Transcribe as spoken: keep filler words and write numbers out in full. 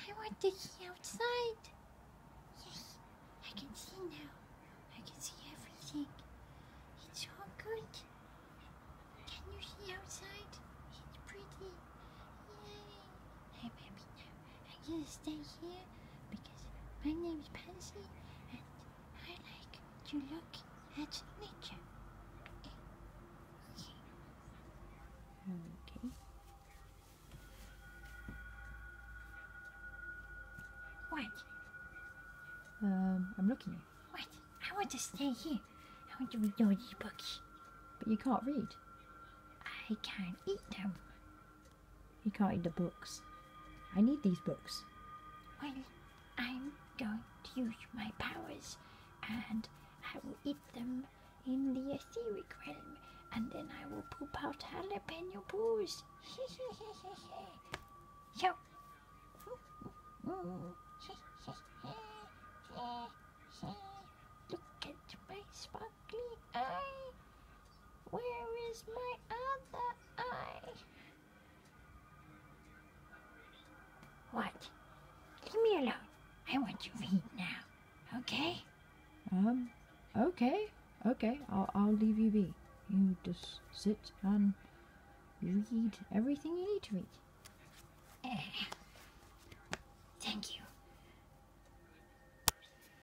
I want to see outside. Yes, I can see now. I can see everything. It's all good. Can you see outside? It's pretty. Yay. I'm happy now. I'm gonna stay here because my name is Pansy and I like to look at nature. Okay. Okay. What? Um, I'm looking. What? I want to stay here. I want to read all these books. But you can't read. I can't eat them. You can't eat the books. I need these books. Well, I'm going to use my powers and I will eat them in the etheric realm and then I will poop out jalapeno poos. So, look at my sparkly eye. Where is my other eye? What? Leave me alone. I want to read now. Okay? Um, okay, okay, I'll, I'll leave you be. You just sit and read everything you need to read. Uh, thank you.